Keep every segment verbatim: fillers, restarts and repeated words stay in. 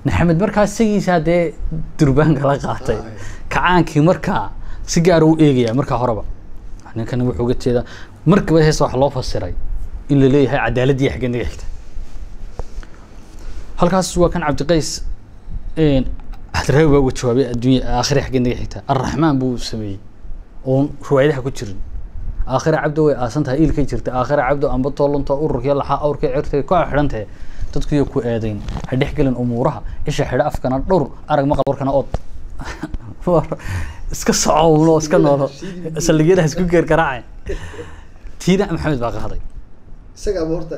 maxamed markaas sigiisa hadee durbaanka la qaatay kacaankii markaa si gaar u eegaya markaa horeba ninkan wuxuu uga jeedaa markaba hees wax loo fasiray in la leeyahay cadaaladii xagga naga xigta halkaas waa kan cabdiqays een hadraawi baa uga jawaabay adduunyo aakhire xagga naga xigta arraxmaan buu sameeyey oo ruwaayadaha ku jirin aakhire cabdo way aasantahay ilkay jirta aakhire cabdo amba toolonta ururka laxa awrka cirtay ku xidhantahay dadku iyo ku eedeyn hadhex galan umuuraha isha xidha afkana dhowr arag ma qaborkana ood iska socowno iska noolo saldhigyada isku geer garaacay tiina maxamed baa qaaday isaga horta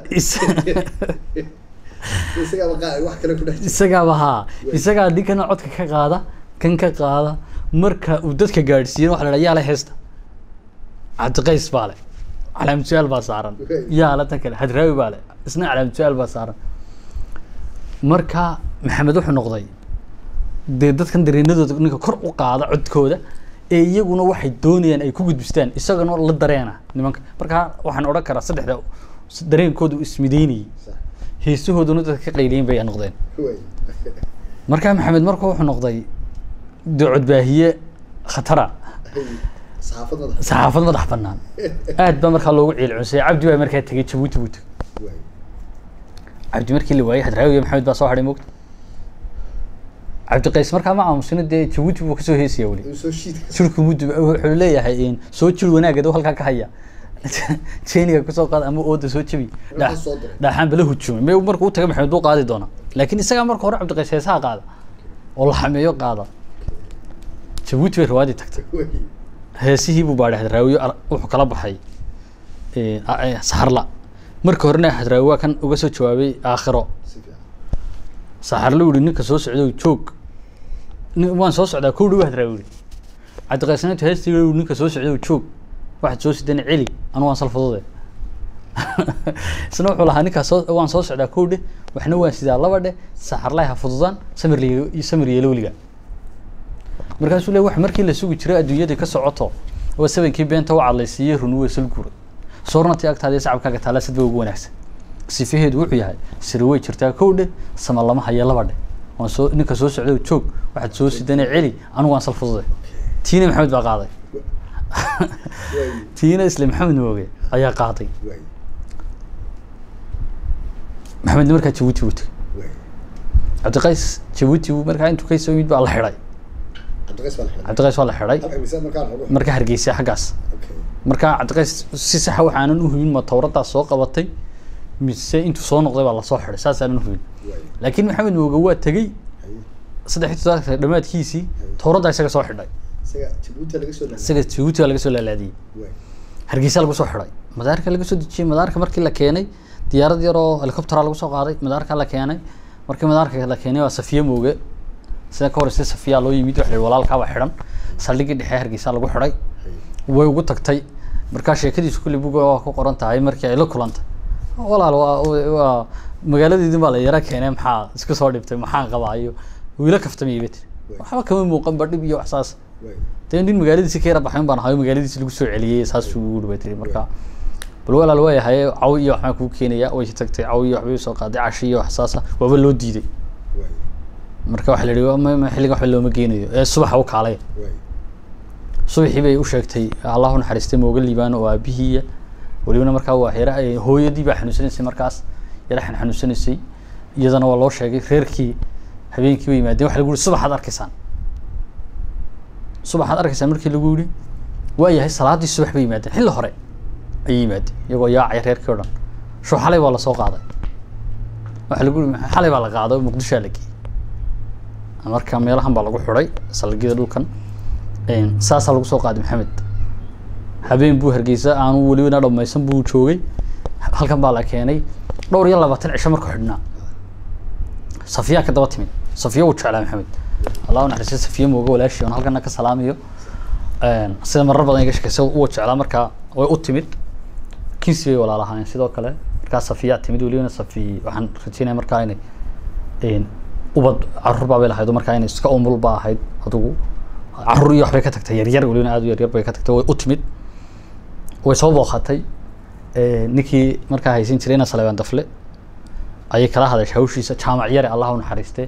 isaga baa wax kale ku dhaxay isaga baa isaga dinkana codka ka qaada kan ka qaada marka uu dadka gaarsiiyay waxa la yiraahdaa heesta cabdiqays baale calaamad su'aal baa saaran yaa la tan kale hadraawi baale isna calaamad su'aal baa saaran marka maxamed wuxuu noqday dee dadkan dareenadooda ninka kor u qaada codkooda ee iyaguna waxay doonayaan ay ku gudbistaan isagana la dareena nimanka marka waxaan oran karaa saddexda dareenkoodu ismideynay heesahooduna dadka ka qayleen bay noqdeen marka maxamed markuu wuxuu noqday ducud baahiye khatara saxaafadda saxaafad madax bannaan aad ba marka loogu ciilcusay cabdi waa markaa tagay Jabuuti buuti cabdi markii la waayay hadraawi maxamed baa soo haray moogta cabdiqays markaa ma aamusina dee Jabuuti buu ka soo heesay wali soo shiid shirku muddo wuxuu leeyahay in soo jir wanaagad oo halka ka haya jeeniga ku soo qaad ama ooda soo jabi dhaxan bala hujumay may markuu u tagay maxamed uu qaadi doona laakiin isaga marka hore cabdiqays heesaha qaada oo la xameeyo qaada Jabuuti way rawaadi tagtay heesihii buu baaray hadraawi wuxuu kala baxay ee saharla marka horena hadraawi kan uga soo jawaabay aakhiro saharla uu ninka soo socdo joog waan soo socdaa ku dhaw hadraawi cabdiqaysna heestii uu ninka soo socdo joog waxa soo sidana cili anu waan salfadooday isna wuxuu lahaa ninka soo waan soo socdaa ku dhig waxna waan sidaa laba dhe saharla ha fududaan samir liiga iyo samir yeelo waliga markaas uu leeyahay wax markii la sugi jiray adduunyada ka socoto oo sabankii beenta u cadlaysiiyay runuwe sulgur soornati agtaada shacabka taala sidoo ugu wanaagsan sifaheedu wuxuu yahay sirway jirtaa kowdhe sama lama haya laba dhe waan soo ninka soo socdo joog waxa soo sidana cili anu waan salfaday tiina maxamed baa qaaday tiina isla maxamed mooge ayaa qaaday maxamed markaa Jabuuti wuti cabdiqays Jabuuti markaa intuu ka soo yimid baa la xiray cabdiqays waa la xiray marka hargeysa xagaas marka cabdiqays si sax ah waxaan u hubin ma tawrada soo qabatay mise intuu soo noqday baa la soo xiray saas aan u hubin laakiin maxamed mooga waa tagay saddex todobaad dhamaadkiisii tawrada isaga soo xidhay isaga Jabuuti laga soo laalaadiyay isaga Jabuuti laga soo laalaadiyay hargeysa lagu soo xiray madaarka laga soo dejiyay madaarka markii la keenay diyaarad yar oo helicopter lagu soo qaaday madaarka la keenay markii madaarka la keenay waa Safiya mooge sida ka horeysay Safiya loo yimid wax walaalka waa xiran saldhigii dhexe hargeysa lagu xiray way ugu tagtay marka sheekadiisu kulli buuga waa ku qoran tahay markii ay la kulantay walaal waa magaaladiidin baa la yara keenay maxaa iska soo dhibtay maxaan qabaayo wiila kaftamay bit waxa kama muuqan badhib iyo waxsaas teen magaaladiisa ka yara baxayn baan hayo magaaladiisa lagu soo celiyay saas uu dhibay marka bal walaal way ahay caw iyo waxa ku keenaya way tagtay caw iyo waxba soo qaaday cashi iyo waxsaas waaba loo diiday marka waxa la yiraahdo ma xilliga wax loo ma geenayo ee subax u kaalay subaxii bay u sheegtay Allahu naxariistay mooga liibaan oo aabihiya waliba markaa waa xira ay hooyadii baa xanuunsanaysay markaas yara xanuunsanaysay iyadana waa loo sheegay reerkii habeenkii way yimaadeen waxa lagu yiri subaxaad arkaysaan subaxaad arkaysaan markii lagu yiri waa yahay salaadii subax bay yimaadeen xilli hore ay yimaadeen iyagoo yaacay reerkii oo dhan soo xalay waa la soo qaaday waxa lagu yiri xalay baa la qaaday Muqdisho la geeyay marka meelahan baa lagu xiray salgida dhulkan een saasa lagu soo qaaday maxamed habeen buu hargeysa aanu waliba dhamaysan buu joogay halkan baa la keenay dhowr iyo labaatan cisho markuu xidhnaa Safiya ka daba timid Safiya uu jeclaa maxamed Allahu naxariisto Safiya mooga walaashii oo halkan ka salaamiyo een sida marar badan iga shaqeyso uu jeclaa marka way u timid kiisii walaalahaan sidoo kale marka Safiya timid waliba Safiya waxaan rajaynayaa marka inay een ubad carruur baa leeyahay marka inay iska umul baa ahayd adigu carruur iyo waxbay ka tagtay yar yar waliba aad u yar yar bay ka tagtay way u timid way soo booqatay ee ninkii marka haysan jirayna Salawaan Dafle ayay kala hadashay hawshiisa jaamac yar Allahu naxariistay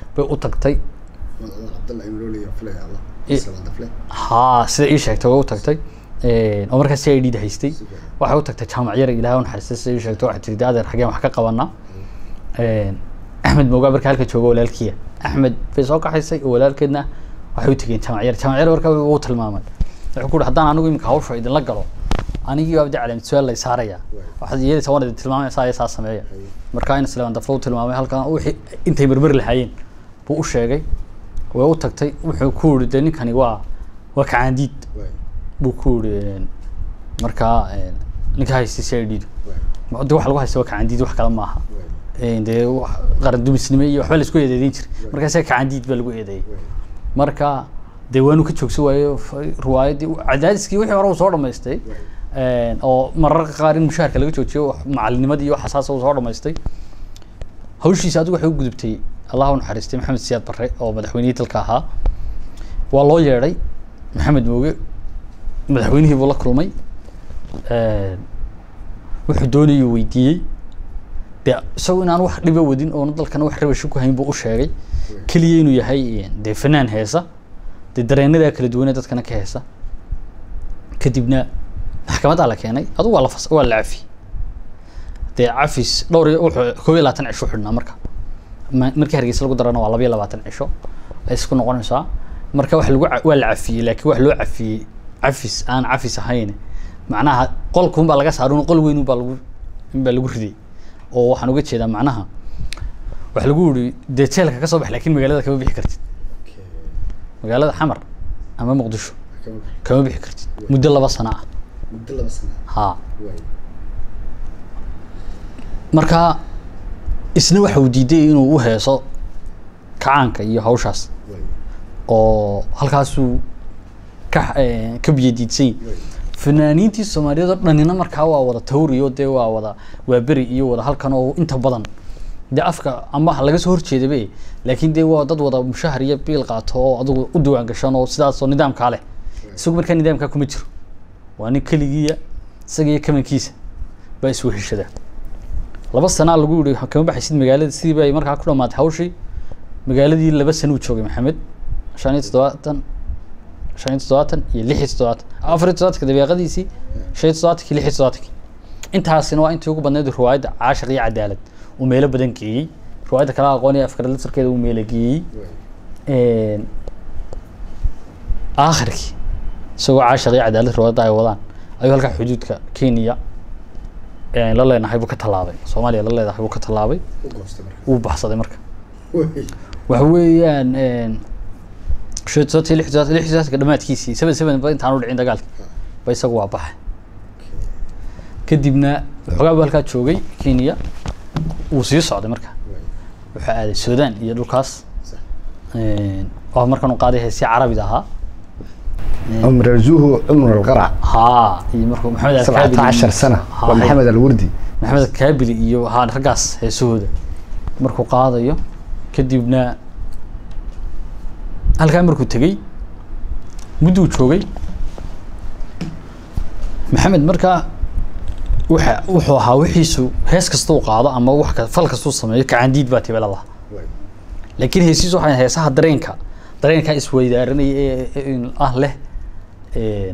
bay u tagtay Cabdalla Imrooli iyo Flay Allah Islaamada Flay ha sida ii sheegtay way u tagtay ee oo markaas ay dhid haystay waxay u tagtay jaamac yar Ilaahay u naxariistay sida ii sheegtay waxa tiri adeer xageen wax ka qabanaa ee Ahmed Mooga markaa halka joogo walaalkiya Ahmed bay soo kaxaysay walaalkeedna waxay u tageen jaamac yar jaamac yar markaa uu tilmaamay wuxuu ku yiri hadaan anigu imika hawsha idin la galo anigii waa calaamad su'aal la saaraya waxa yeelay sawir tilmaamay saa saa sameeya markaa in Islaam daflo tilmaamay halkan wixii intay marmar lahaayeen buu u sheegay way u tagtay wuxuu ku yiri ninkani waa waa kaandiid buu ku yiri markaa ninka haystay saydiid ma wax lagu haysto waa kaandiid wax kale ma aha ee de qaran dumisnimo iyo waxba la isku yeedeeyay jir markaa say kaandiid baa lagu yeedeeyay markaa deewaanu ka joogso waayo ruwaayadii cadaadiskii wixii hore uu soo dhameystay ee oo mararka qaar in mushaharka laga joojiyo macallinimadii iyo xasaas uu soo dhameystay hawshiisa adigu waxay u gudubtay Allah uu naxariistay Maxamed Siyaad Barre oo madaxweynihii dalka ahaa waa loo yeeray Maxamed Mooge madaxweynihii buu la kulmay ee wuxuu doonayay weydiiyay de soo inaan wax dhiba wadin oo dalkana wax rabasho ku hayn buu u sheegay kaliya inuu yahay de fanaan heesa de dareenada kala duwan dadkana ka heesa kadibna maxkamadda la keenay adigu waa la fas waa la cafi de cafis dhowr wuxuu koob iyo labaatan cisho xidhnaa marka markii Hargeysa lagu darana waa laba iyo labaatan cisho ay isku noqonaysaa marka wax lagu waa la cafiyay laakiin wax loo cafiyay cafis aan cafis ahayn macnaha qolkuun baa laga saaray qol weyn baa lagu in baa lagu riday oo waxaan uga jeedaa macnaha wax lagu yiri deeteelka ka soo bax laakiin magaalada kama bixi kartid magaalada Xamar ama Muqdisho kama bixi kartid muddo laba sano ah muddo laba sano ha marka isna waxa uu diiday inuu u heeso kaanka iyo hawshaas oo halkaas uu ka ka biyadiidsan fanaaniintii Soomaaliyeed oo dhanina markaa waa wada tawriyo de waa wada waa bari iyo wada halkan oo inta badan de afka ama laga soo horjeeday laakiin de waa dad wada mushahar iyo biil qaato oo adigu u duwaan gashan oo sidaas oo nidaamka leh isagu markaa nidaamka kuma jiro waa nin kaligiya isaga iyo kamankiisa baa isoo heshada laba sano lagu yiri kama baxaysid magaalada sidii bay markaa ku dhamaatay hawshii magaaladii laba sano uu joogay Maxamed shan iyo todobaatan shan iyo todobaatan iyo lix iyo todobaatan afar iyo todobaatan daqiiqadiisii shan iyo todobaatan iyo lix iyo todobaatan intaasina waa intii ugu badneed ruwaayada caashiq iyo cadaalad uu meelo badan geeyay ruwaayada kala aqoon iyo afkar litirkeeda uu meelo geeyay ee aakhirkii soo caashiq iyo cadaalad ruwaayada ay wadaan ayuu halka xuduudka Kenya ee la leenahay buu ka talaabay Soomaaliya la leedahay buu ka talaabay uu baxsaday marka waxa weeyaan ee shirkadii lix lix lix dhamaadkiisii seven seven ba intaan u dhicin dagaalka bay isagu waa baxay kadibna xogaa halka joogay Kenya uu sii socday marka waxa aaday Suudaan iyo dhulkaas ee oo markan uu qaaday heesi Carabiga ahaa عمر رزوه عمر القرع ها يمركم محمد الكابلي سبعة عشر سنة ومحمد الوردي محمد الكابلي iyo ها ragaas heesooda markuu qaadayo kadibna halka markuu tagay muddo joogay maxamed marka waxa wuxuu ahaa wixiisu hees kasta uu qaado ama wax ka fal kasta uu sameeyo kaandiid baa tibala Allah laakiin heesiisu waxay heesaha dareenka dareenka isweydaaranay ee ah leh ee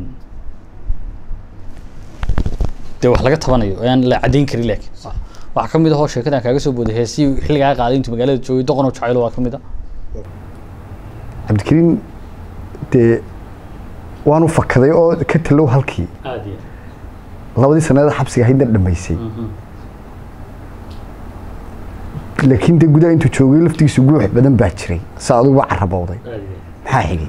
de wax laga tabanayo aan la cadeyn karin laakiin waxa kamid ah sheekada kaaga soo booday heesi xilliga qaaday inta magaalada joogay doqon oo jacayl waa kamid ah Abdikariin de waanu fakaday oo ka talow halkii aadiya labadii sanad xabsiga haydan dhameysay laakiin de gudaha intuu joogay laftigiisu guux badan baa jiray saadu waa carabowday maxaa xigay